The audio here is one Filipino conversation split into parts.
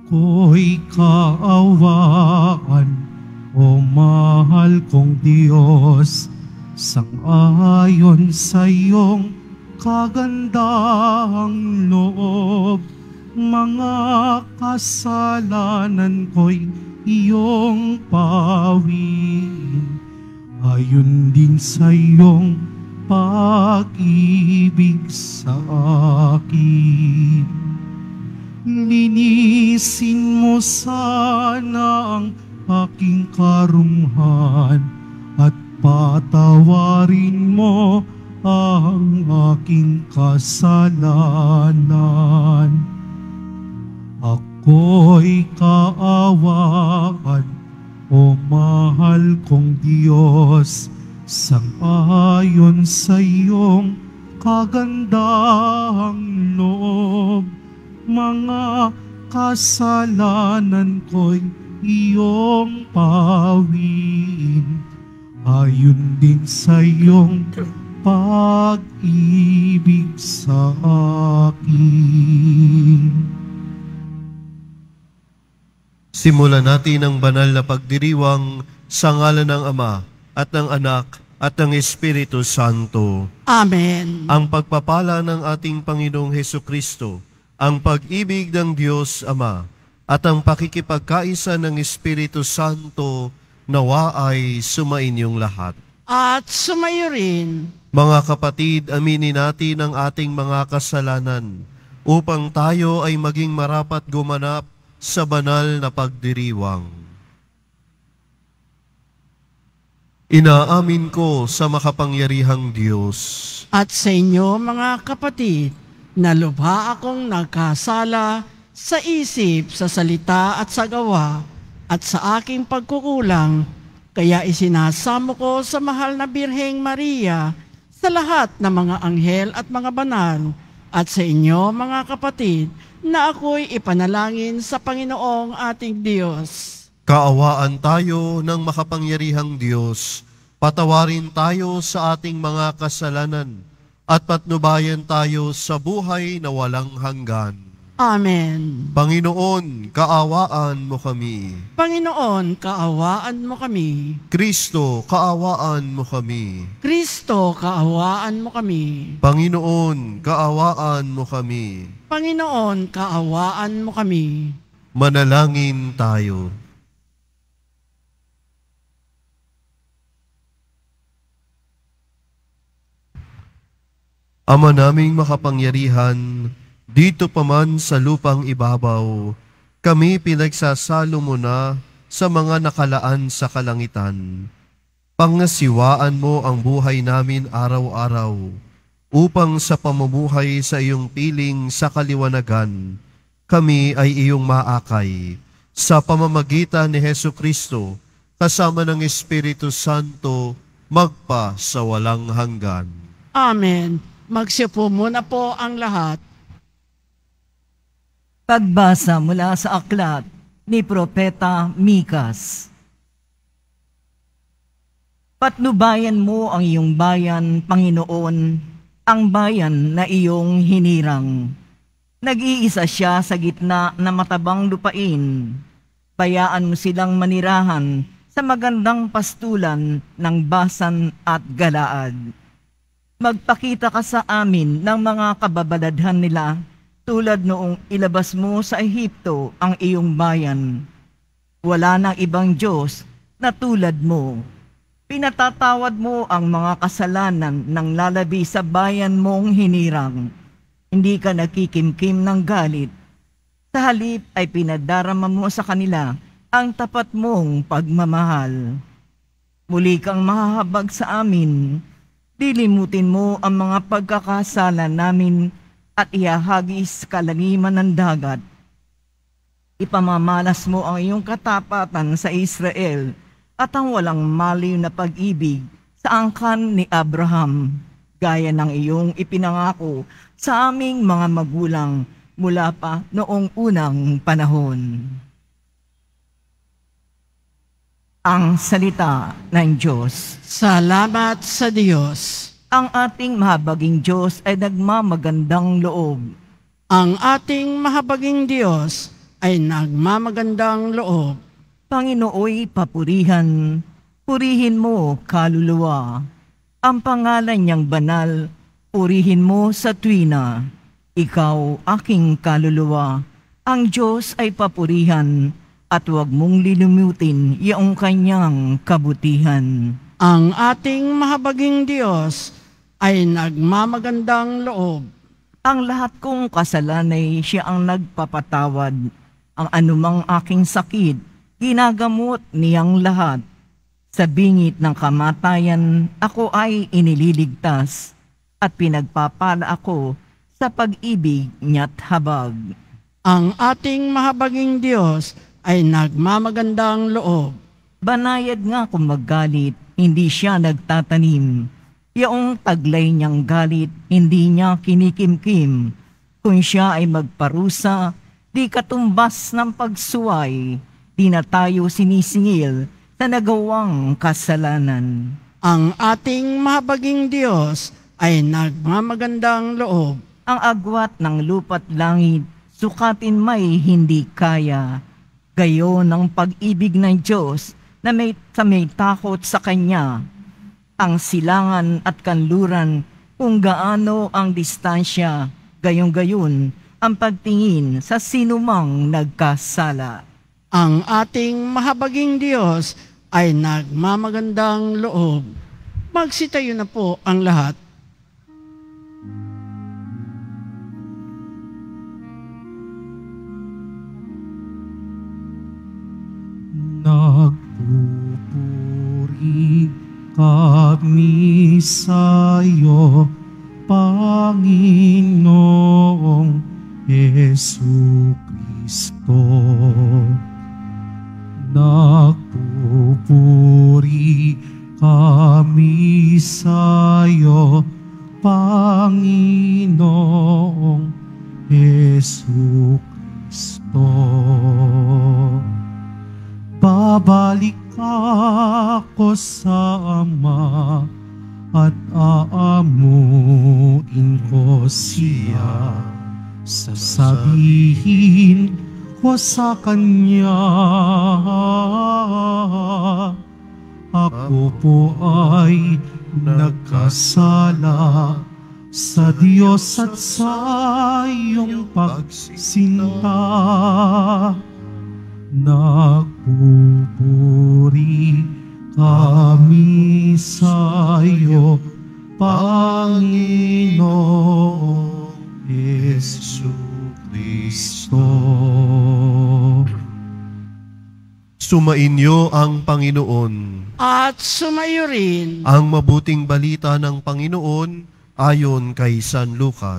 ako'y kaawaan, o mahal kong Diyos, sang-ayon sa iyong kagandahang loob. Mga kasalanan ko'y iyong pawiin, ayon din sa iyong pag-ibig sa akin. Linisin mo sana ang aking karumhan at patawarin mo ang aking kasalanan. Ako'y kaawaan, o mahal kong Diyos, sang-ayon sa iyong kagandahang loob. Mga kasalanan ko'y iyong pawiin, ayon din sa iyong pag-ibig sa akin. Simulan natin ang banal na pagdiriwang sa ngalan ng Ama at ng Anak at ng Espiritu Santo. Amen. Ang pagpapala ng ating Panginoong Hesukristo, ang pag-ibig ng Diyos Ama, at ang pakikipagkaisa ng Espiritu Santo nawa ay sumainyong lahat. At sumayo rin. Mga kapatid, aminin natin ang ating mga kasalanan upang tayo ay maging marapat gumanap sa banal na pagdiriwang. Inaamin ko sa makapangyarihang Diyos At sa inyo mga kapatid, na lubha akong nagkasala sa isip, sa salita at sa gawa, at sa aking pagkukulang, kaya isinasamo ko sa mahal na Birheng Maria, sa lahat ng mga anghel at mga banal, at sa inyo mga kapatid, na ako'y ipanalangin sa Panginoong ating Diyos. Kaawaan tayo ng makapangyarihang Diyos, patawarin tayo sa ating mga kasalanan, at patnubayan tayo sa buhay na walang hanggan. Amen. Panginoon, kaawaan mo kami. Panginoon, kaawaan mo kami. Kristo, kaawaan mo kami. Kristo, kaawaan mo kami. Panginoon, kaawaan mo kami. Panginoon, kaawaan mo kami. Manalangin tayo. Ama naming makapangyarihan, dito pa man sa lupang ibabaw, kami pinagsasalo mo na sa mga nakalaan sa kalangitan. Pangasiwaan mo ang buhay namin araw-araw, upang sa pamumuhay sa iyong piling sa kaliwanagan, kami ay iyong maakay. Sa pamamagitan ni Hesukristo, kasama ng Espiritu Santo, magpa sa walang hanggan. Amen. Magsiupo muna po ang lahat. Pagbasa mula sa aklat ni Propeta Mikas. Patnubayan mo ang iyong bayan, Panginoon, ang bayan na iyong hinirang. Nag-iisa siya sa gitna na matabang lupain. Bayaan mo silang manirahan sa magandang pastulan ng Basan at Galaad. Magpakita ka sa amin ng mga kababaladhan nila, tulad noong ilabas mo sa Ehipto ang iyong bayan. Wala nang ibang Diyos na tulad mo. Pinatatawad mo ang mga kasalanan ng lalabi sa bayan mong hinirang. Hindi ka nakikimkim ng galit. Sa halip ay pinadarama mo sa kanila ang tapat mong pagmamahal. Muli kang mahahabag sa amin. Dilimutin mo ang mga pagkakasala namin at ihahagis kalangiman ng dagat. Ipamamalas mo ang iyong katapatan sa Israel at ang walang maliw na pag-ibig sa angkan ni Abraham, gaya ng iyong ipinangako sa aming mga magulang mula pa noong unang panahon. Ang salita ng Diyos. Salamat sa Diyos. Ang ating mahabaging Diyos ay nagmamagandang loob. Ang ating mahabaging Diyos ay nagmamagandang loob. Panginooy papurihan, purihin mo kaluluwa. Ang pangalan niyang banal, purihin mo sa tuwina. Ikaw aking kaluluwa, ang Diyos ay papurihan, at huwag mong lilimutin iyong kanyang kabutihan. Ang ating mahabaging Diyos ay nagmamagandang loob. Ang lahat kong kasalanay siya ang nagpapatawad. Ang anumang aking sakit, ginagamot niyang lahat. Sa bingit ng kamatayan, ako ay inililigtas, at pinagpapala ako sa pag-ibig niya't habag. Ang ating mahabaging Diyos ay nagmamagandang loob. Banayad nga kung maggalit, hindi siya nagtatanim. Yaong taglay niyang galit, hindi niya kinikimkim. Kung siya ay magparusa, di katumbas ng pagsuway. Di na tayo sinisingil sa nagawang kasalanan. Ang ating mahabaging Diyos ay nagmamagandang loob. Ang agwat ng lupa't langit, sukatin may hindi kaya. Gayon ang pag-ibig ng Diyos na may takot sa Kanya. Ang silangan at kanluran, kung gaano ang distansya, gayong-gayon ang pagtingin sa sinumang nagkasala. Ang ating mahabaging Diyos ay nagmamagandang loob. Magsitayo na po ang lahat. Nagpupuri kami sa'yo, Panginoong Jesucristo. Nagpupuri kami sa'yo, Panginoong Jesucristo. Babalik ako sa Ama at aamuin ko siya. Sasabihin ko sa Kanya, ako po ay nagkasala sa Diyos at sa iyong pagsinta. Nagpupuri kami sa iyo, Panginoong Jesucristo. Sumainyo ang Panginoon. At sumayo rin Ang mabuting balita ng Panginoon ayon kay San Lucas.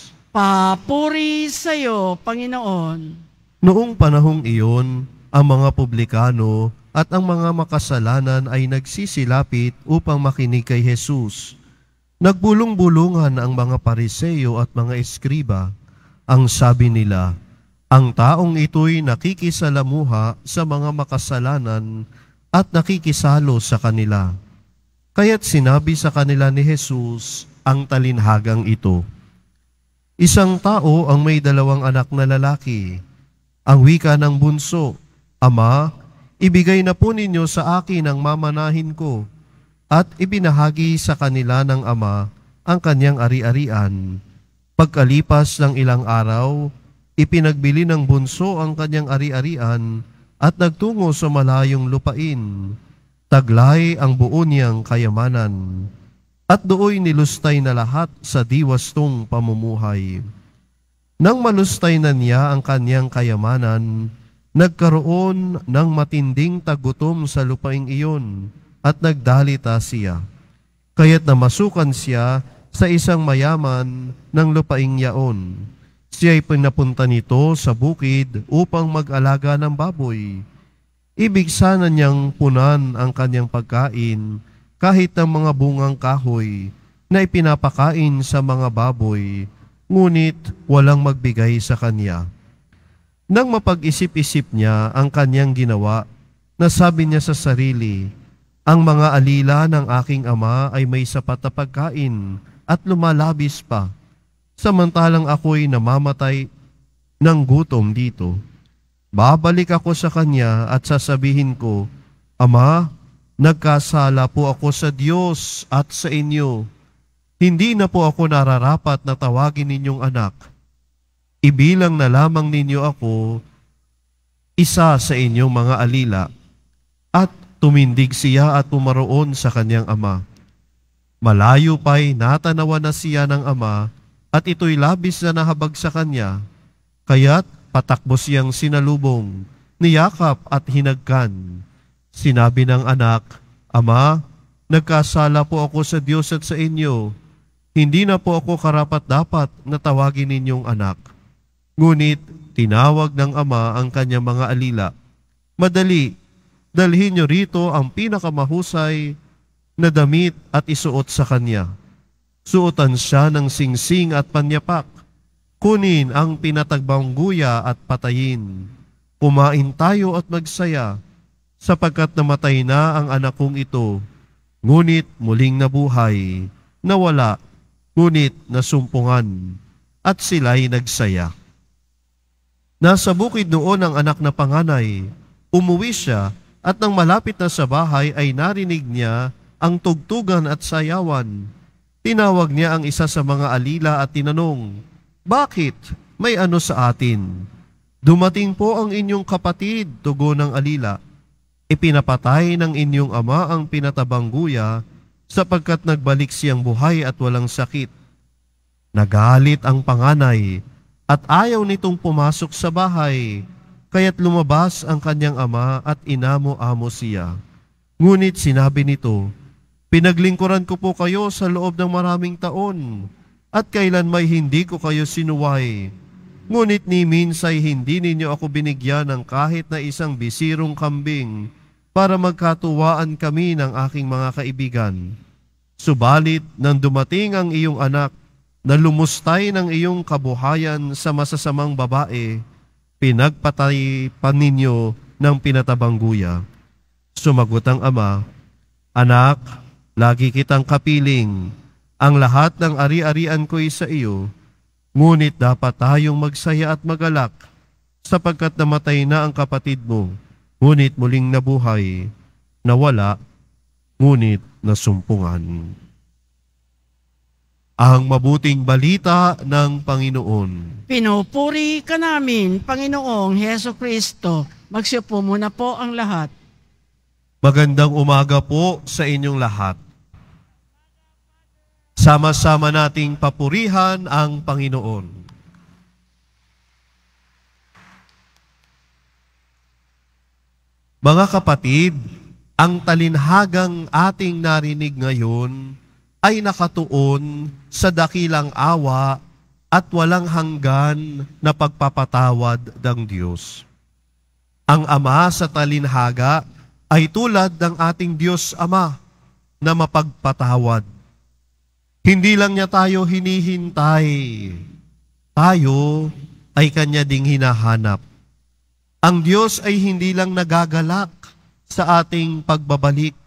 papuri sa iyo, Panginoon. Noong panahong iyon, ang mga publikano at ang mga makasalanan ay nagsisilapit upang makinig kay Jesus. Nagbulong-bulungan ang mga Pariseo at mga Eskriba. Ang sabi nila, ang taong ito'y nakikisalamuha sa mga makasalanan at nakikisalo sa kanila. Kaya't sinabi sa kanila ni Jesus ang talinhagang ito. Isang tao ang may 2 anak na lalaki. Ang wika ng bunso, Ama, ibigay na po ninyo sa akin ang mamanahin ko, at ibinahagi sa kanila ng ama ang kanyang ari-arian. Pagkalipas ng ilang araw, ipinagbili ng bunso ang kanyang ari-arian at nagtungo sa malayong lupain. Taglay ang buo niyang kayamanan, at dooy nilustay na lahat sa diwastong pamumuhay. Nang malustay na niya ang kanyang kayamanan, nagkaroon ng matinding tagutom sa lupaing iyon at nagdalita siya. Kaya't namasukan siya sa isang mayaman ng lupaing yaon. Siya'y pinapunta nito sa bukid upang mag-alaga ng baboy. Ibig sana niyang punan ang kanyang pagkain kahit ng mga bungang kahoy na ipinapakain sa mga baboy, ngunit walang magbigay sa kanya. Nang mapag-isip-isip niya ang kanyang ginawa, nasabi niya sa sarili, ang mga alila ng aking ama ay may sapat na pagkain at lumalabis pa, samantalang ako'y namamatay ng gutom dito. Babalik ako sa kanya at sasabihin ko, Ama, nagkasala po ako sa Diyos at sa inyo. Hindi na po ako nararapat na tawagin ninyong anak. Ibilang na lamang ninyo ako isa sa inyong mga alila. At tumindig siya at pumaroon sa kanyang ama. Malayo pa'y natanawan na siya ng ama at ito'y labis na nahabag sa kanya. Kaya't patakbo siyang sinalubong, niyakap at hinagkan. Sinabi ng anak, Ama, nagkasala po ako sa Diyos at sa inyo. Hindi na po ako karapat-dapat na tawagin ninyong anak. Ngunit tinawag ng ama ang kanyang mga alila. Madali, dalhin niyo rito ang pinakamahusay na damit at isuot sa kanya. Suotan siya ng singsing at panyapak. Kunin ang pinatagbang guya at patayin. Kumain tayo at magsaya, sapagkat namatay na ang anak kong ito. Ngunit muling nabuhay, nawala, ngunit nasumpungan, at sila'y nagsaya. Nasa bukid noon ang anak na panganay. Umuwi siya at nang malapit na sa bahay ay narinig niya ang tugtugan at sayawan. Tinawag niya ang isa sa mga alila at tinanong, Bakit? May ano sa atin? Dumating po ang inyong kapatid, tugon ng alila. Ipinapatay ng inyong ama ang pinatabang guya sapagkat nagbalik siyang buhay at walang sakit. Nagalit ang panganay at ayaw nitong pumasok sa bahay, kaya't lumabas ang kanyang ama at inamo-amo siya. Ngunit sinabi nito, Pinaglingkuran ko po kayo sa loob ng maraming taon, at kailan may hindi ko kayo sinuway. Ngunit ni minsay hindi ninyo ako binigyan ng kahit na isang bisirong kambing para magkatuwaan kami ng aking mga kaibigan. Subalit nang dumating ang iyong anak na lumustay ng iyong kabuhayan sa masasamang babae, pinagpatay pa ninyo ng pinatabang guya. Sumagot ang ama, Anak, lagi kitang kapiling. Ang lahat ng ari-arian ko'y sa iyo. Ngunit dapat tayong magsaya at magalak, sapagkat namatay na ang kapatid mo, ngunit muling nabuhay, nawala, ngunit nasumpungan. Ang mabuting balita ng Panginoon. Pinupuri ka namin, Panginoong Heso Kristo. Magsiupo muna po ang lahat. Magandang umaga po sa inyong lahat. Sama-sama nating papurihan ang Panginoon. Mga kapatid, ang talinhagang ating narinig ngayon ay nakatuon sa dakilang awa at walang hanggan na pagpapatawad ng Diyos. Ang Ama sa talinhaga ay tulad ng ating Diyos Ama na mapagpatawad. Hindi lang niya tayo hinihintay, tayo ay Kanya ding hinahanap. Ang Diyos ay hindi lang nagagalak sa ating pagbabalik,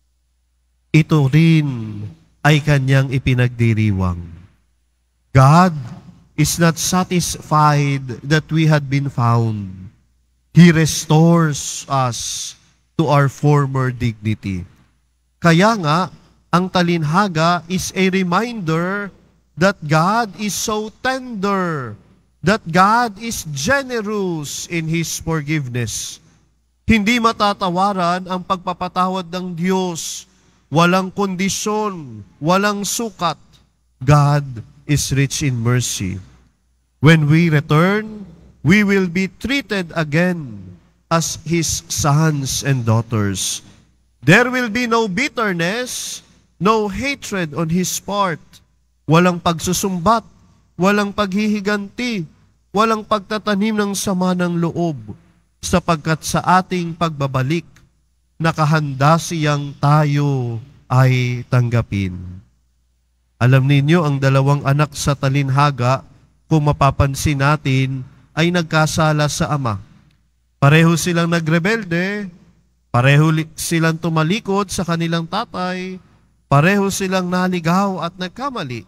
ito rin ay Kanyang ipinagdiriwang. God is not satisfied that we had been found. He restores us to our former dignity. Kaya nga, ang talinhaga is a reminder that God is so tender, that God is generous in His forgiveness. Hindi matatawaran ang pagpapatawad ng Diyos. Walang kondisyon, walang sukat. God is rich in mercy. When we return, we will be treated again as His sons and daughters. There will be no bitterness, no hatred on His part. Walang pagsusumbat, walang paghihiganti, walang pagtatanim ng sama ng loob, sapagkat sa ating pagbabalik, nakahanda siyang tayo ay tanggapin. Alam ninyo, ang dalawang anak sa talinhaga, kung mapapansin natin, ay nagkasala sa ama. Pareho silang nagrebelde, pareho silang tumalikod sa kanilang tatay, pareho silang naligaw at nagkamali.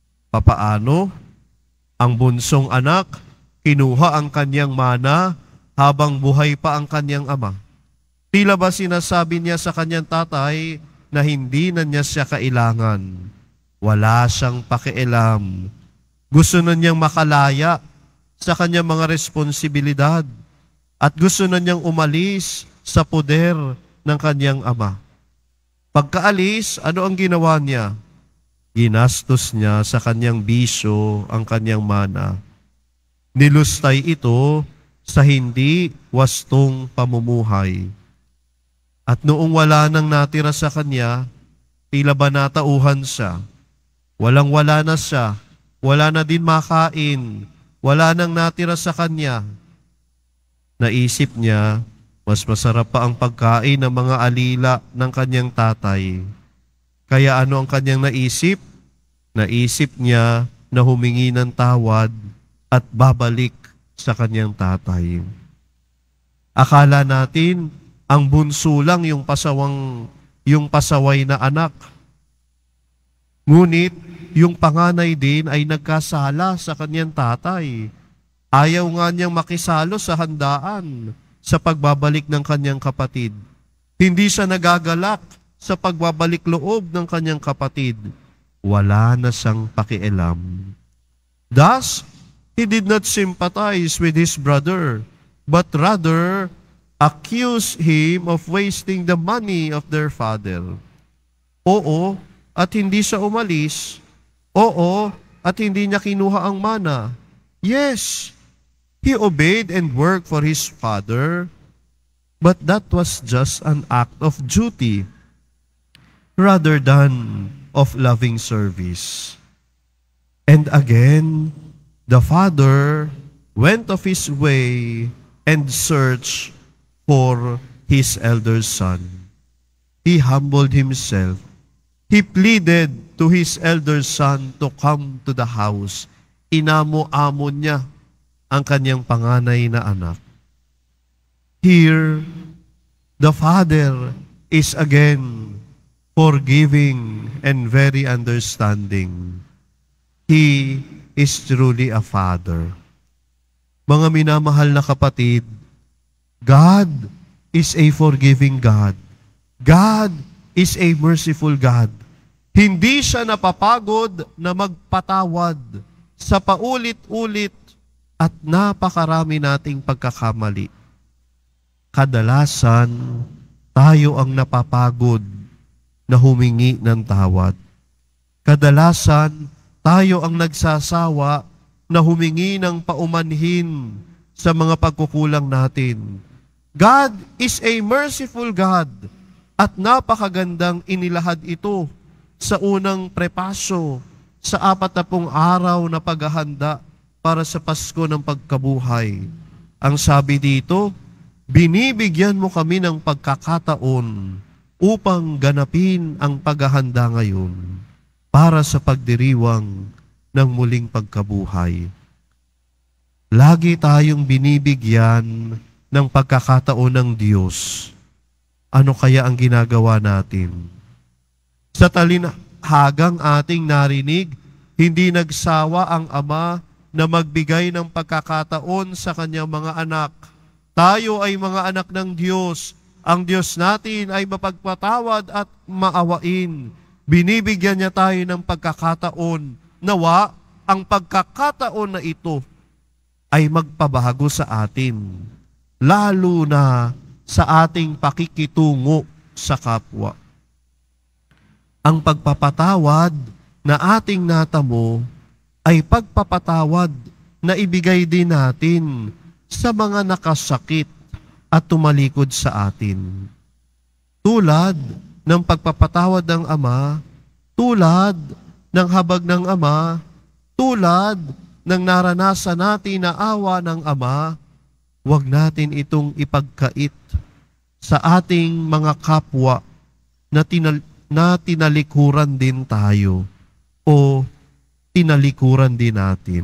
Papaano? Ang bunsong anak, kinuha ang kanyang mana habang buhay pa ang kanyang ama. Tila ba sinasabi niya sa kanyang tatay na hindi na niya siya kailangan? Wala siyang pakialam. Gusto na niyang makalaya sa kanyang mga responsibilidad at gusto na niyang umalis sa poder ng kanyang ama. Pagkaalis, ano ang ginawa niya? Ginastos niya sa kanyang bisyo ang kanyang mana. Nilustay ito sa hindi wastong pamumuhay. At noong wala nang natira sa kanya, tila ba natauhan siya. Walang-wala na siya. Wala na din makain. Wala nang natira sa kanya. Naisip niya, mas masarap pa ang pagkain ng mga alila ng kanyang tatay. Kaya ano ang kanyang naisip? Naisip niya na humingi ng tawad at babalik sa kanyang tatay. Akala natin, ang bunso lang yung pasaway na anak. Ngunit, yung panganay din ay nagkasala sa kanyang tatay. Ayaw nga niyang makisalo sa handaan sa pagbabalik ng kanyang kapatid. Hindi siya nagagalak sa pagbabalik loob ng kanyang kapatid. Wala na siyang pakialam. Thus, he did not sympathize with his brother, but rather accused him of wasting the money of their father. Oo, at hindi siya umalis. Oo, at hindi niya kinuha ang mana. Yes, he obeyed and worked for his father, but that was just an act of duty rather than of loving service. And again, the father went of his way and searched for his elder son. He humbled himself. He pleaded to his elder son to come to the house. Inamo-amo niya ang kanyang panganay na anak. Here, the father is again forgiving and very understanding. He is truly a father. Mga minamahal na kapatid, God is a forgiving God. God is a merciful God. Hindi siya napapagod na magpatawad sa paulit-ulit at napakarami nating pagkakamali. Kadalasan, tayo ang napapagod na humingi ng tawad. Kadalasan, tayo ang nagsasawa na humingi ng paumanhin sa mga pagkukulang natin. God is a merciful God at napakagandang inilahad ito sa unang prepasyo sa 40 araw na paghahanda para sa Pasko ng pagkabuhay. Ang sabi dito, binibigyan mo kami ng pagkakataon upang ganapin ang paghahanda ngayon para sa pagdiriwang ng muling pagkabuhay. Lagi tayong binibigyan ng pagkakataon ng Diyos. Ano kaya ang ginagawa natin? Sa talinhagang ating narinig, hindi nagsawa ang Ama na magbigay ng pagkakataon sa kanyang mga anak. Tayo ay mga anak ng Diyos. Ang Diyos natin ay mapagpatawad at maawain. Binibigyan niya tayo ng pagkakataon. Nawa, ang pagkakataon na ito ay magpabago sa atin, lalo na sa ating pakikitungo sa kapwa. Ang pagpapatawad na ating natamo ay pagpapatawad na ibigay din natin sa mga nakasakit at tumalikod sa atin. Tulad ng pagpapatawad ng Ama, tulad ng habag ng Ama, tulad ng naranasan natin na awa ng Ama, huwag natin itong ipagkait sa ating mga kapwa na tinalikuran din tayo o tinalikuran din natin.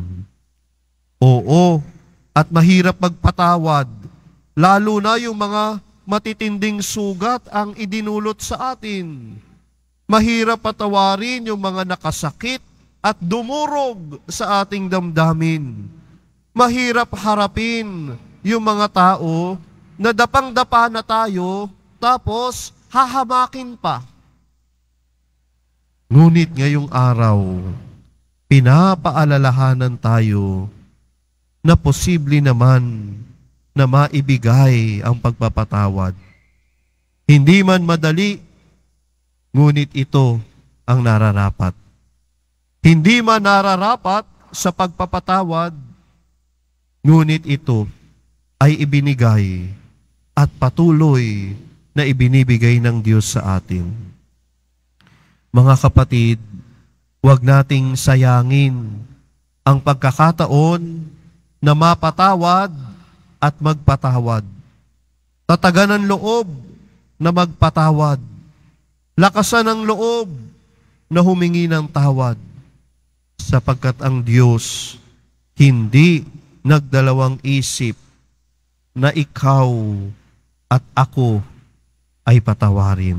Oo, at mahirap magpatawad, lalo na yung mga matitinding sugat ang idinulot sa atin. Mahirap patawarin yung mga nakasakit at dumurog sa ating damdamin. Mahirap harapin yung mga tao na dapang-dapa na tayo, tapos hahamakin pa. Ngunit ngayong araw, pinapaalalahanan tayo na posible naman na maibigay ang pagpapatawad. Hindi man madali, ngunit ito ang nararapat. Hindi man nararapat sa pagpapatawad, ngunit ito ay ibinigay at patuloy na ibinibigay ng Diyos sa atin. Mga kapatid, huwag nating sayangin ang pagkakataon na mapatawad at magpatawad. Tatagan ng loob na magpatawad. Lakasan ng loob na humingi ng tawad. Sapagkat ang Diyos hindi nagdalawang isip na ikaw at ako ay patawarin.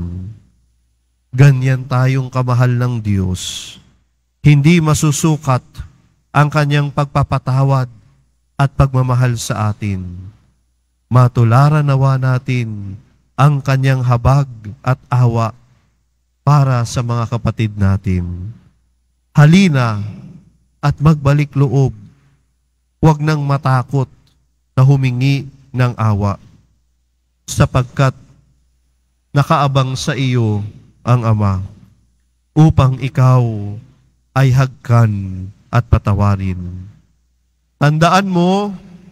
Ganyan tayong kamahal ng Diyos. Hindi masusukat ang kanyang pagpapatawad at pagmamahal sa atin. Matularan nawa natin ang kanyang habag at awa para sa mga kapatid natin. Halina at magbalik loob. Huwag nang matakot na humingi ng awa, sapagkat nakaabang sa iyo ang Ama upang ikaw ay hagkan at patawarin. Tandaan mo,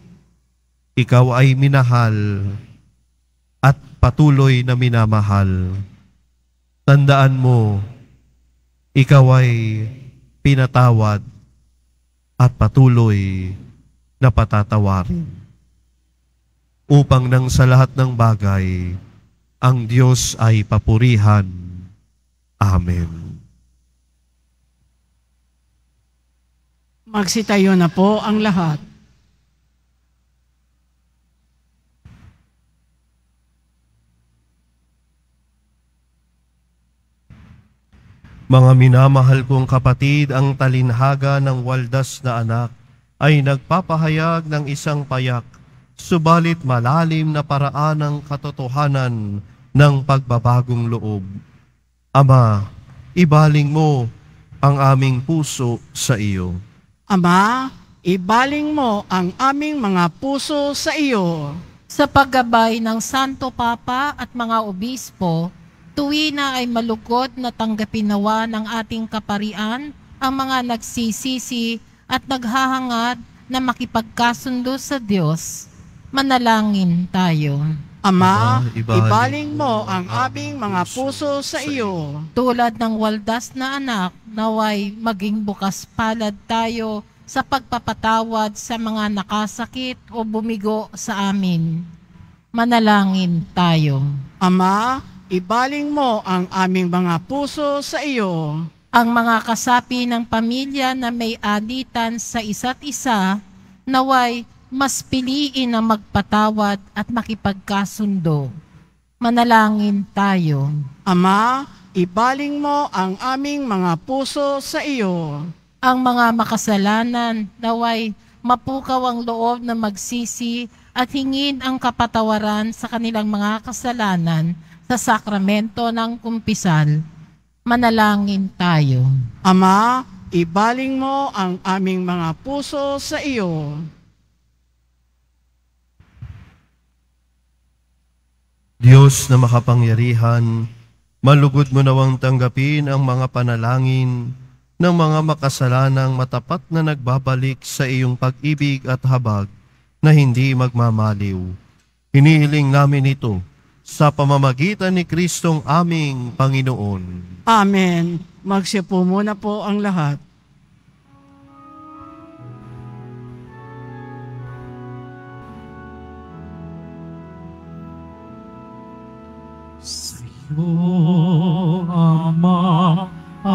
ikaw ay minahal at patuloy na minamahal. Tandaan mo, ikaw ay pinatawad at patuloy na patatawarin. Upang nang sa lahat ng bagay, ang Diyos ay papurihan. Amen. Magsitayo na po ang lahat. Mga minamahal kong kapatid, ang talinhaga ng waldas na anak ay nagpapahayag ng isang payak, subalit malalim na paraan ng katotohanan ng pagbabagong loob. Ama, ibaling mo ang aming puso sa iyo. Ama, ibaling mo ang aming mga puso sa iyo. Sa paggabay ng Santo Papa at mga obispo, tuwi na ay malugod na tanggapin nawa ng ating kaparian ang mga nagsisisi at naghahangad na makipagkasundo sa Diyos. Manalangin tayo. Ama, Ama, ibaling mo ang aming mga puso sa iyo. Tulad ng waldas na anak, naway maging bukas palad tayo sa pagpapatawad sa mga nakasakit o bumigo sa amin. Manalangin tayo. Ama, ibaling mo ang aming mga puso sa iyo. Ang mga kasapi ng pamilya na may alitan sa isa't isa, naway mas piliin na magpatawad at makipagkasundo. Manalangin tayo. Ama, ibaling mo ang aming mga puso sa iyo. Ang mga makasalanan, naway mapukaw ang loob na magsisi at hingin ang kapatawaran sa kanilang mga kasalanan sa sakramento ng kumpisal. Manalangin tayo. Ama, ibaling mo ang aming mga puso sa iyo. Diyos na makapangyarihan, malugod mo nawang tanggapin ang mga panalangin ng mga makasalanang matapat na nagbabalik sa iyong pag-ibig at habag na hindi magmamaliw. Hinihiling namin ito sa pamamagitan ni Kristong aming Panginoon. Amen. Magsipo muna po ang lahat. Sa iyo, Ama,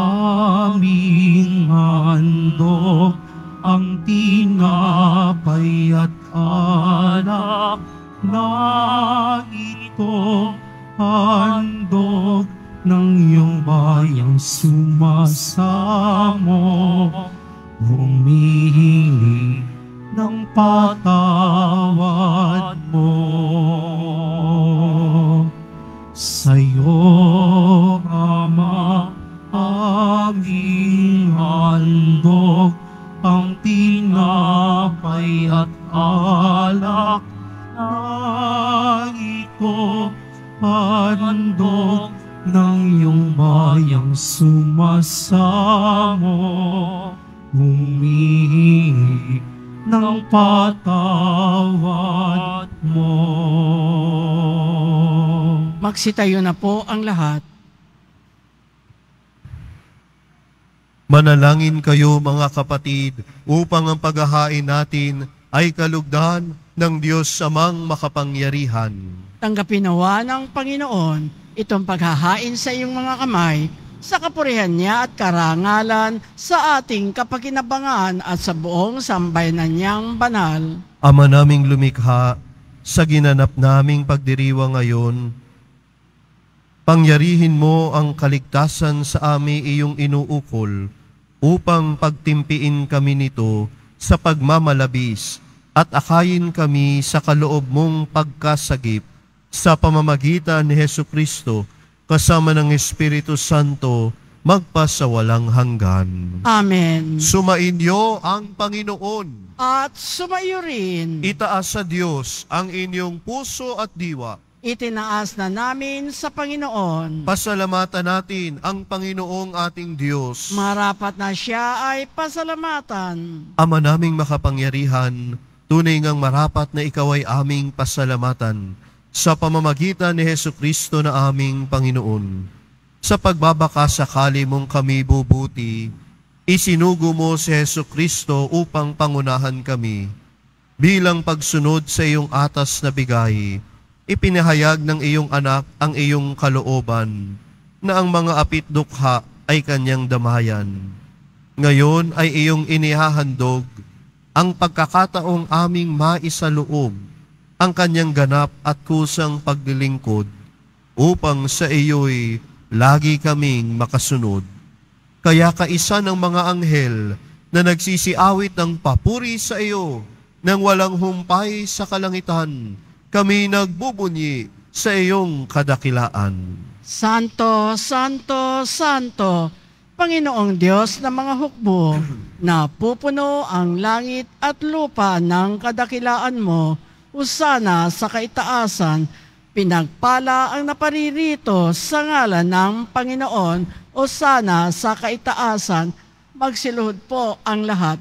aming handog, ang tinapay at alak na ito, handog ng iyong bayang sumasamo, humihingi ng patawad alak na ito, handog ng iyong bayang sumasamo, humihingi ng patawad mo. Magsitayo na po ang lahat. Manalangin kayo mga kapatid upang ang paghahain natin ay kalugdan ng Diyos Amang makapangyarihan. Tanggapin nawa ng Panginoon itong paghahain sa iyong mga kamay sa kapurihan niya at karangalan sa ating kapakinabangan at sa buong sambayanan niyang banal. Ama naming lumikha, sa ginanap naming pagdiriwang ngayon, pangyarihin mo ang kaligtasan sa amin iyong inuukol upang pagtimpiin kami nito sa pagmamalabis at akayin kami sa kaloob mong pagkasagip sa pamamagitan ni Hesukristo kasama ng Espiritu Santo magpasawalang hanggan. Amen. Sumainyo ang Panginoon. At sumayo rin. Itaas sa Diyos ang inyong puso at diwa. Itinaas na namin sa Panginoon. Pasalamatan natin ang Panginoong ating Diyos. Marapat na siya ay pasalamatan. Ama naming makapangyarihan, tunay ngang marapat na ikaw ay aming pasalamatan sa pamamagitan ni Hesukristo na aming Panginoon. Sa pagbabakasakali mong kami bubuti, isinugo mo si Hesukristo upang pangunahan kami. Bilang pagsunod sa iyong atas na bigay, ipinahayag ng iyong anak ang iyong kalooban na ang mga apit-dukha ay kanyang damayan. Ngayon ay iyong inihahandog ang pagkakataong aming maisaloob ang kanyang ganap at kusang paglilingkod upang sa iyo'y lagi kaming makasunod. Kaya kaisa ng mga anghel na nagsisiawit ng papuri sa iyo nang walang humpay sa kalangitan, kami nagbubunyi sa iyong kadakilaan. Santo, Santo, Santo, Panginoong Diyos ng mga hukbo, na pupuno ang langit at lupa ng kadakilaan mo, husana sa kaitaasan, pinagpala ang naparirito sa ngalan ng Panginoon, husana sa kaitaasan, magsiluhod po ang lahat.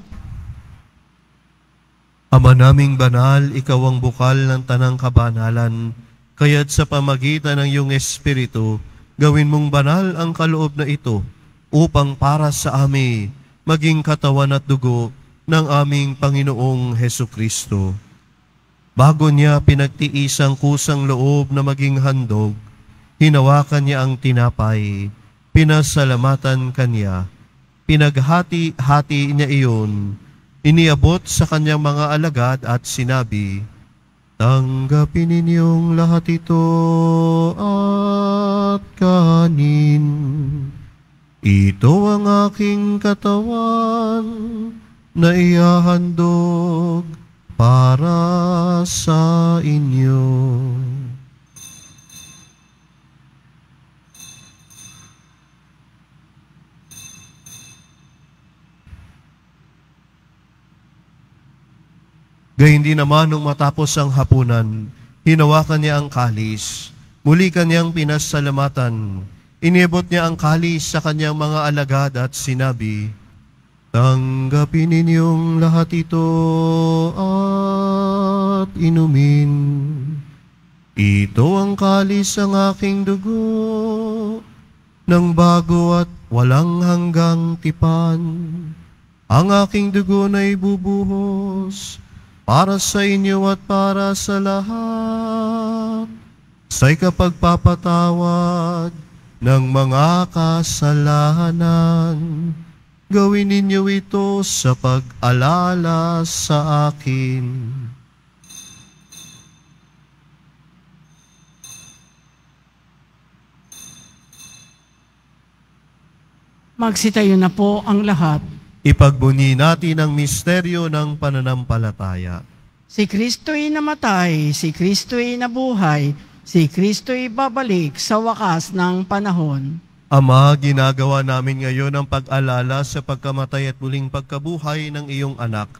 Ama naming banal, ikaw ang bukal ng tanang kabanalan, kaya't sa pamagitan ng iyong Espiritu, gawin mong banal ang kaloob na ito, upang para sa amin maging katawan at dugo ng aming Panginoong Hesukristo. Bago niya pinagtiis ang kusang loob na maging handog, hinawakan niya ang tinapay, pinasalamatan kanya, pinaghati-hati niya iyon, iniabot sa kanyang mga alagad at sinabi, "Tanggapin ninyong lahat ito at kanin. Ito ang aking katawan na ihahandog para sa inyo." Gayun din naman nung matapos ang hapunan, hinawakan niya ang kalis, muli kanyang pinasalamatan, iniabot niya ang kalis sa kanyang mga alagad at sinabi, "Tanggapin ninyong lahat ito at inumin. Ito ang kalis ng aking dugo, ng bago at walang hanggang tipan. Ang aking dugo na ibubuhos para sa inyo at para sa lahat, sa ikapagpapatawad ng mga kasalanan. Gawin ninyo ito sa pag-alala sa akin." Magsitayo na po ang lahat. Ipagbunyi natin ang misteryo ng pananampalataya. Si Kristo'y namatay, si Kristo'y nabuhay, si Kristo'y babalik sa wakas ng panahon. Ama, ginagawa namin ngayon ang pag-alala sa pagkamatay at muling pagkabuhay ng iyong anak.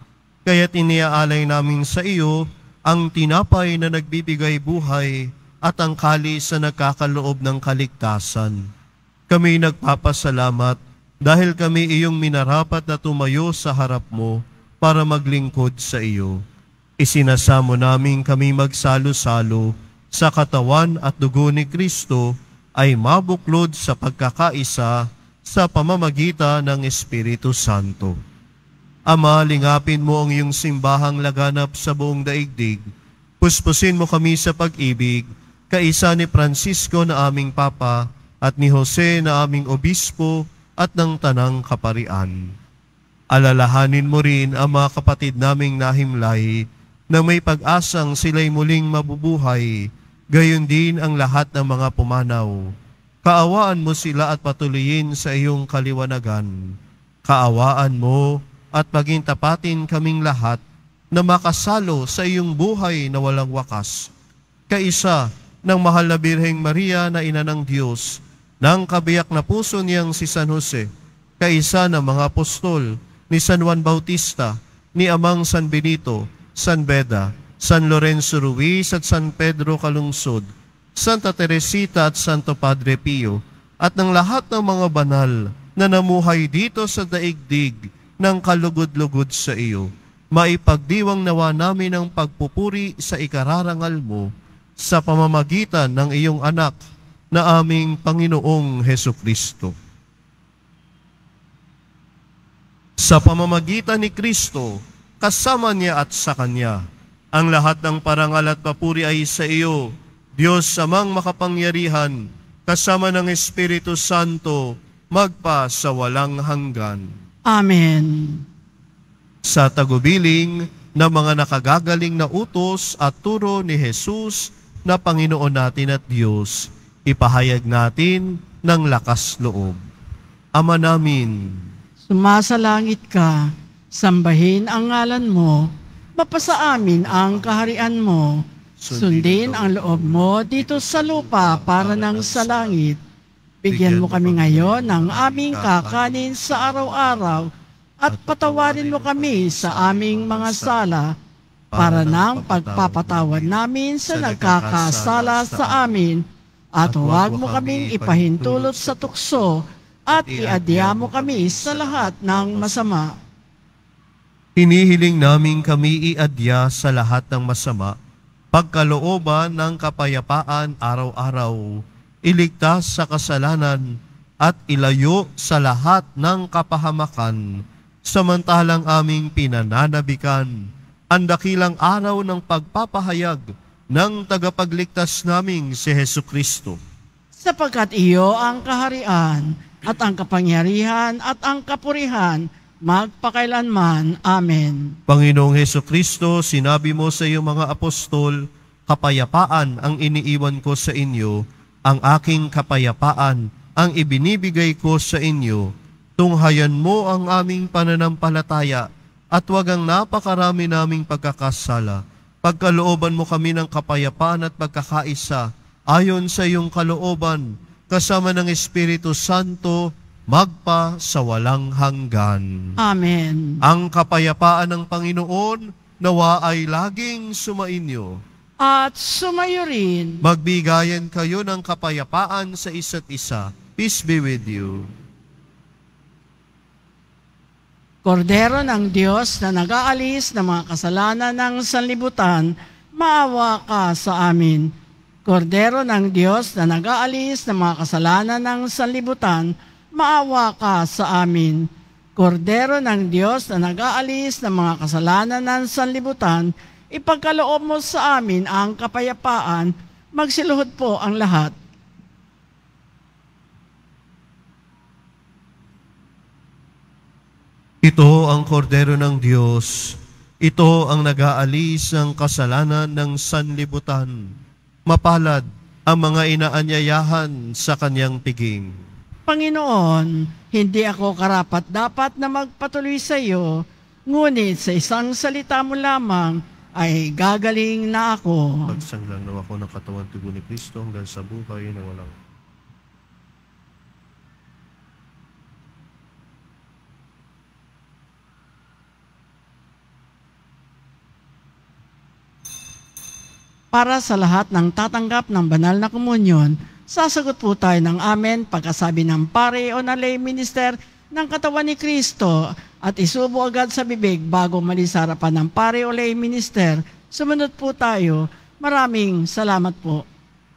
kaya't iniaalay namin sa iyo ang tinapay na nagbibigay buhay at ang kalis na nagkakaloob ng kaligtasan. Kami nagpapasalamat dahil kami iyong minarapat na tumayo sa harap mo para maglingkod sa iyo. Isinasamo namin kami magsalo-salo sa katawan at dugo ni Kristo ay mabuklod sa pagkakaisa sa pamamagitan ng Espiritu Santo. Ama, lingapin mo ang iyong simbahang laganap sa buong daigdig. Puspusin mo kami sa pag-ibig, kaisa ni Francisco na aming Papa at ni Jose na aming Obispo at ng Tanang Kaparian. Alalahanin mo rin ang mga kapatid naming nahimlay na may pag-asang sila'y muling mabubuhay, gayon din ang lahat ng mga pumanaw. Kaawaan mo sila at patuloyin sa iyong kaliwanagan. Kaawaan mo at maging tapatin kaming lahat na makasalo sa iyong buhay na walang wakas. Kaisa ng mahal na Birheng Maria na Ina ng Diyos, ng kabiyak na puso niyang si San Jose, kaisa ng mga apostol ni San Juan Bautista, ni Amang San Benito, San Beda, San Lorenzo Ruiz at San Pedro Calungsod, Santa Teresita at Santo Padre Pio, at ng lahat ng mga banal na namuhay dito sa daigdig ng kalugod-lugod sa iyo, maipagdiwang nawa namin ang pagpupuri sa ikararangal mo sa pamamagitan ng iyong anak na aming Panginoong Hesukristo. Sa pamamagitan ni Kristo, kasama niya at sa Kanya, ang lahat ng parangal at papuri ay sa iyo, Diyos Amang makapangyarihan, kasama ng Espiritu Santo, magpa sa walang hanggan. Amen. Sa tagubiling ng mga nakagagaling na utos at turo ni Jesus na Panginoon natin at Diyos, ipahayag natin ng lakas loob. Ama namin, Sumasalangit ka, sambahin ang ngalan mo, mapasa amin ang kaharian mo, sundin ang loob mo dito sa lupa para ng sa langit. Bigyan mo kami ngayon ng aming kakanin sa araw-araw at patawarin mo kami sa aming mga sala para ng pagpapatawad namin sa nagkakasala sa amin at huwag mo kaming ipahintulot sa tukso at iadya mo kami sa lahat ng masama. hinihiling namin kami iadya sa lahat ng masama, pagkalooban ng kapayapaan araw-araw, iligtas sa kasalanan at ilayo sa lahat ng kapahamakan, samantalang aming pinananabikan ang dakilang araw ng pagpapahayag ng tagapagligtas naming si Hesukristo. Sapagkat iyo ang kaharian at ang kapangyarihan at ang kapurihan magpakailanman. Amen. Panginoong Hesukristo, sinabi mo sa iyong mga apostol, kapayapaan ang iniiwan ko sa inyo, ang aking kapayapaan ang ibinibigay ko sa inyo. Tunghayan mo ang aming pananampalataya at wag ang napakarami naming pagkakasala. Pagkalooban mo kami ng kapayapaan at pagkakaisa ayon sa iyong kalooban, kasama ng Espiritu Santo, magpa sa walang hanggan. Amen. Ang kapayapaan ng Panginoon nawa ay laging sumainyo. At sumayo rin. Magbigayan kayo ng kapayapaan sa isa't isa. Peace be with you. Kordero ng Diyos na nag-aalis ng mga kasalanan ng sanlibutan, maawa ka sa amin. Kordero ng Diyos na nag-aalis ng mga kasalanan ng sanlibutan, maawa ka sa amin. Kordero ng Diyos na nag-aalis ng mga kasalanan ng sanlibutan, ipagkaloob mo sa amin ang kapayapaan, magsiluhod po ang lahat. Ito ang kordero ng Diyos. Ito ang nag-aalis ng kasalanan ng sanlibutan. Mapalad ang mga inaanyayahan sa kanyang piging. Panginoon, hindi ako karapat-dapat na magpatuloy sa iyo, ngunit sa isang salita mo lamang ay gagaling na ako. Pagsanglang nawa ko ng katawan tubo ni Kristo hanggang sa buhay na walang. Para sa lahat ng tatanggap ng banal na komunyon, sasagot po tayo ng amen pagkasabi ng pare o na lay minister ng katawan ni Kristo at isubo agad sa bibig bago mali sa harapan ng pare o lay minister. Sumunod po tayo. Maraming salamat po.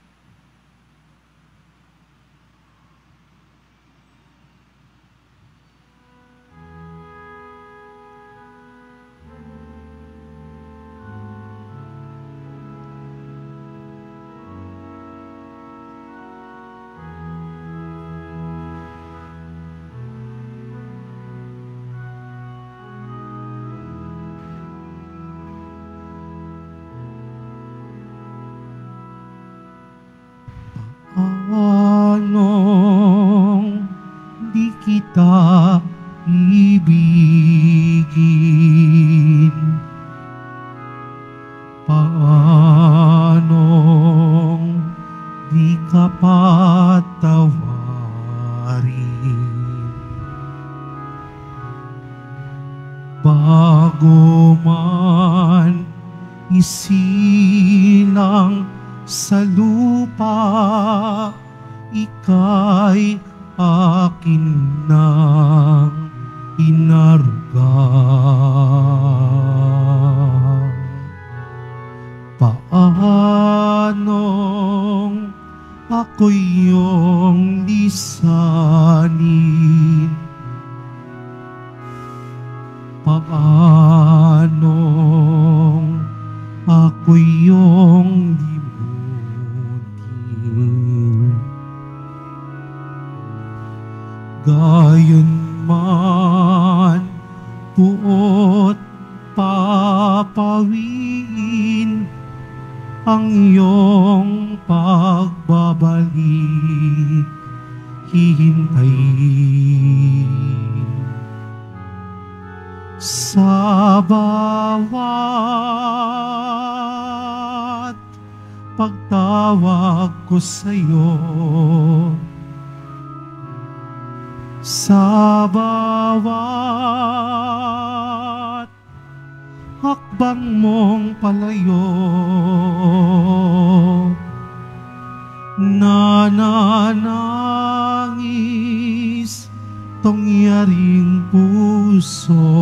Anong di kita ibigin? Paanong di ka patawarin? Bago man isilang sa lupa, ika'y akin nang inarga. Paanong ako'y iyong lisanin? Paanong ako'y iyong gayon man puot papawiin ang iyong pagbabalik, hihintayin sa bawat pagtawag ko sa'yo. Sa bawat hakbang mong palayo, nananangis tong yaring puso,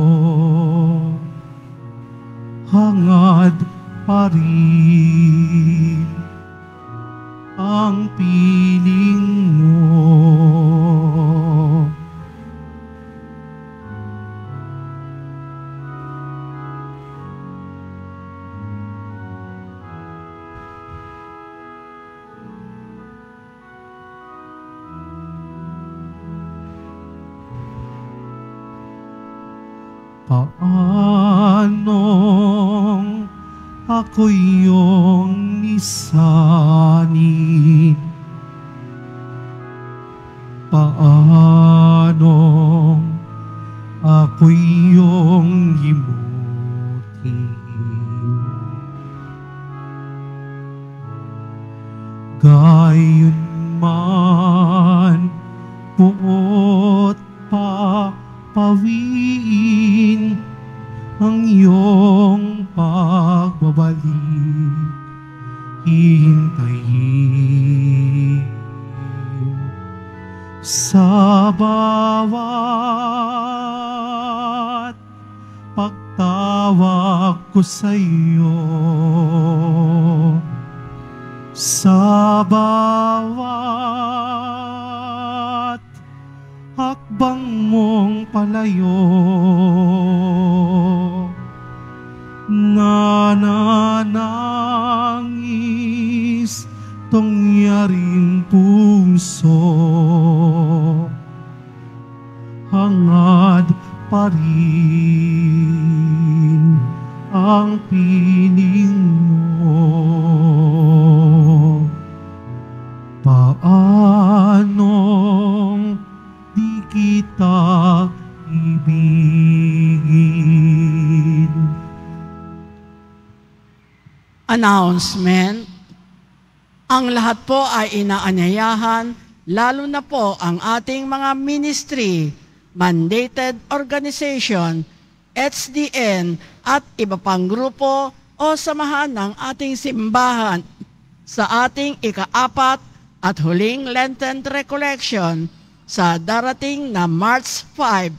hangad pa rin ang piling mo. Paanong ako'y iyong lisanin? Paanong ako'y iyong himutin? Gayon man puot papawiin ang iyong pagbabalik, hihintayin sa bawat pagtawag ko sa'yo, sa bawat hakbang mong palayo, nananangis tong yaring puso, hangad pa rin ang piling mo. Paanong di kita ibigin? Announcement. Ang lahat po ay inaanyayahan, lalo na po ang ating mga ministry, mandated organization, HDN at iba pang grupo o samahan ng ating simbahan sa ating ika-4 at huling Lenten Recollection sa darating na March 5,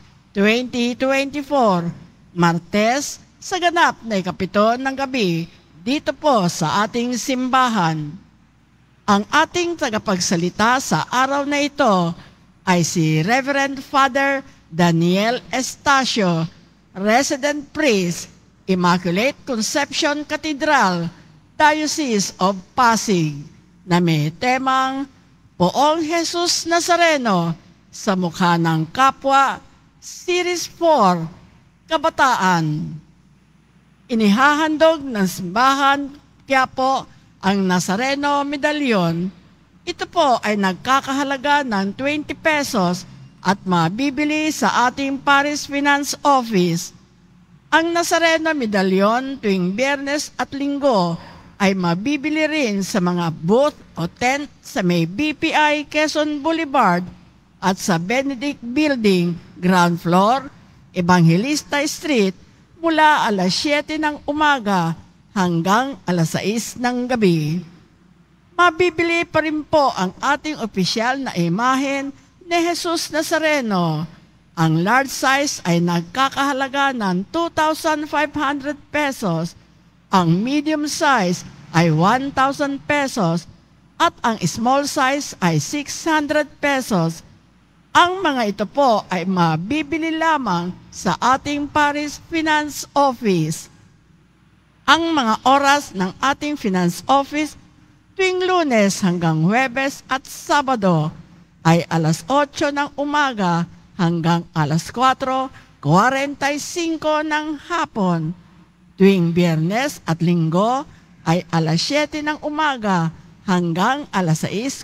2024, Martes, sa ganap na ika-7 ng gabi, dito po sa ating simbahan. Ang ating tagapagsalita sa araw na ito ay si Reverend Father Daniel Estacio, Resident Priest, Immaculate Conception Cathedral, Diocese of Pasig, na may temang Poong Jesus Nazareno sa mukha ng kapwa, Series 4, Kabataan. Inihahandog ng simbahan Quiapo ang Nazareno Medallion. Ito po ay nagkakahalaga ng 20 pesos at mabibili sa ating Parish Finance Office. Ang Nazareno Medallion tuwing Biyernes at Linggo ay mabibili rin sa mga booth o tent sa may BPI Quezon Boulevard at sa Benedict Building, ground floor, Evangelista Street, mula alas 7 ng umaga hanggang alas 6 ng gabi. Mabibili pa rin po ang ating opisyal na imahen ni Jesus Nazareno. Ang large size ay nagkakahalaga ng 2,500 pesos, ang medium size ay 1,000 pesos, at ang small size ay 600 pesos. Ang mga ito po ay mabibili lamang sa ating Parish Finance Office. Ang mga oras ng ating Finance Office tuwing Lunes hanggang Huwebes at Sabado ay alas 8 ng umaga hanggang alas 4:45 ng hapon. Tuwing Biyernes at Linggo ay alas 7 ng umaga hanggang alas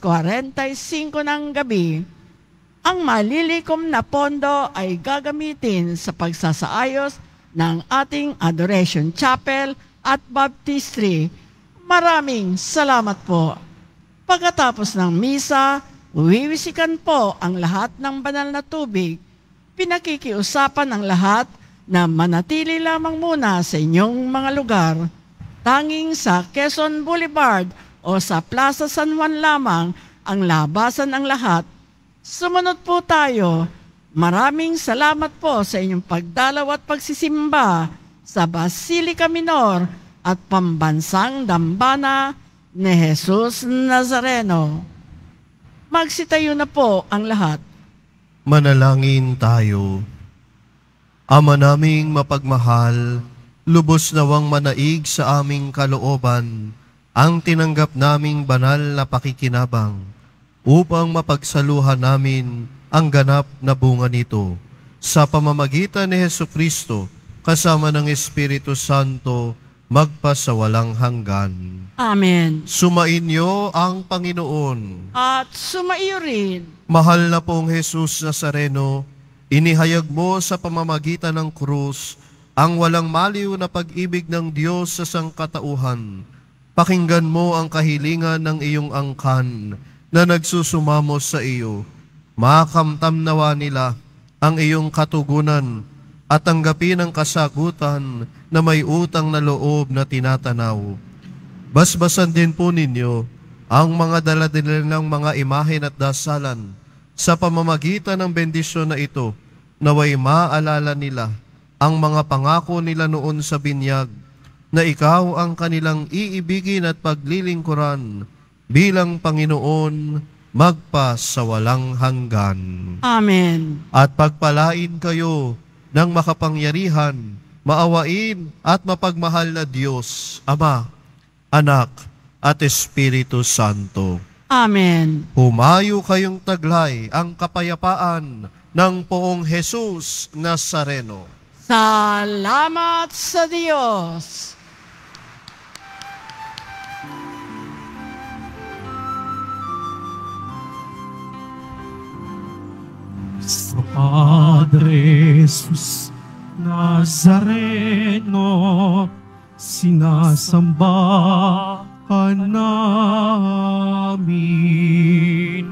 6:45 ng gabi. Ang malilikom na pondo ay gagamitin sa pagsasaayos ng ating Adoration Chapel at Baptistry. Maraming salamat po. Pagkatapos ng misa, wiwisikan po ang lahat ng banal na tubig. Pinakikiusapan ang lahat na manatili lamang muna sa inyong mga lugar. Tanging sa Quezon Boulevard o sa Plaza San Juan lamang ang labasan ng lahat. Sumunod po tayo. Maraming salamat po sa inyong pagdalaw at pagsisimba sa Basilica Minor at Pambansang Dambana ni Jesus Nazareno. Magsitayo na po ang lahat. Manalangin tayo. Ama naming mapagmahal, lubos nawang manaig sa aming kalooban ang tinanggap naming banal na pakikinabang upang mapagsaluhan namin ang ganap na bunga nito sa pamamagitan ni Jesucristo kasama ng Espiritu Santo magpasawalang hanggan. Amen. Sumainyo ang Panginoon. At sumaiyo rin. Mahal na pong Jesus Nazareno, inihayag mo sa pamamagitan ng krus ang walang maliw na pag-ibig ng Diyos sa sangkatauhan. Pakinggan mo ang kahilingan ng iyong angkan na nagsusumamo sa iyo. Makamtam nawa nila ang iyong katugunan at tanggapin ang kasagutan na may utang na loob na tinatanaw. Basbasan din po ninyo ang mga daladalang mga imahen at dasalan sa pamamagitan ng bendisyon na ito, naway maalala nila ang mga pangako nila noon sa binyag na ikaw ang kanilang iibigin at paglilingkuran bilang Panginoon magpasawalang hanggan. Amen. At pagpalain kayo ng makapangyarihan, maawain at mapagmahal na Diyos, Ama, Anak, at Espiritu Santo. Amen. Humayo kayong taglay ang kapayapaan ng Poong Jesus Nazareno. Salamat sa Diyos. Sa Padre Jesus Nazareno, sinasamba ka namin.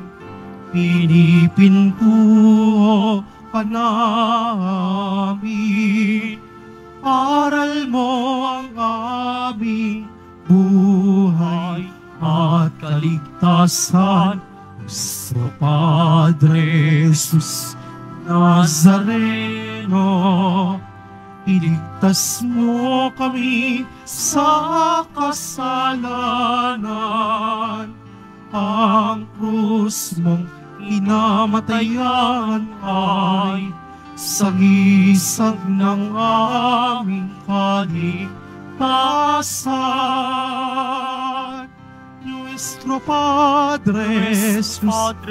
Pinipinto ka namin. Aral mo ang buhay at kaligtasan. Nuestro Padre Jesus Nazareno, iligtas mo kami sa kasalanan. Ang krus mong inamatayan ay sagisag ng aming kaligtasan. Nuestro Padre Jesus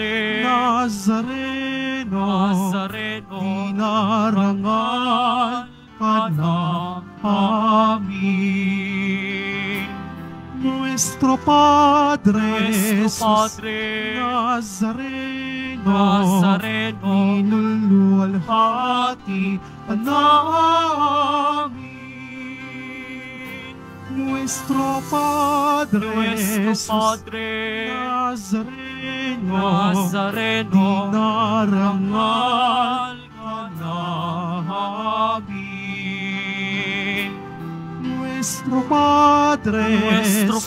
Nazareno, dinarangal ka namin. Nuestro Padre Jesus Nazareno, inululuwalhati ka namin. Nuestro Padre Jesus Nazareno, dinarangal ka namin. Nuestro Padre Jesus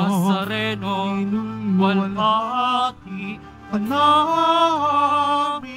Nazareno, inululuwalhati ka namin.